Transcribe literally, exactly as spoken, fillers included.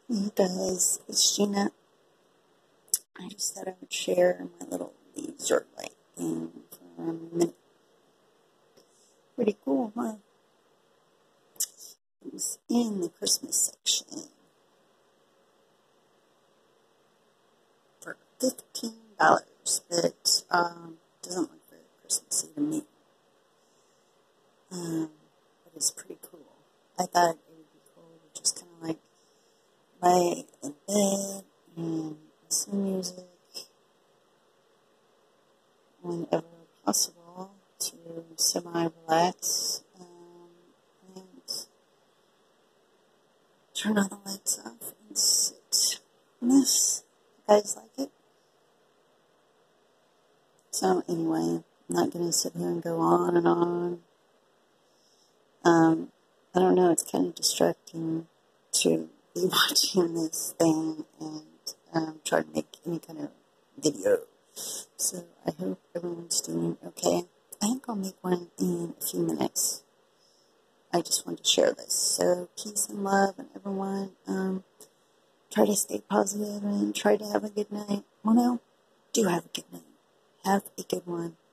Hey guys, it's Gina. I just thought I would share my little leaves are light thing for a minute. Pretty cool, huh? It was in the Christmas section for fifteen dollars, but um, doesn't look very Christmassy to me. Um, but it's pretty cool. I thought it would be cool to just kind of like lay in bed and listen to music whenever possible to semi-relax um, and turn all the lights off and sit on this. You guys like it? So anyway, I'm not going to sit here and go on and on. Um, I don't know, it's kind of distracting to be watching this thing and um, try to make any kind of video. So I hope everyone's doing okay. I think I'll make one in a few minutes. I just wanted to share this. So peace and love and everyone. Um, try to stay positive and try to have a good night. Well, no, do have a good night. Have a good one.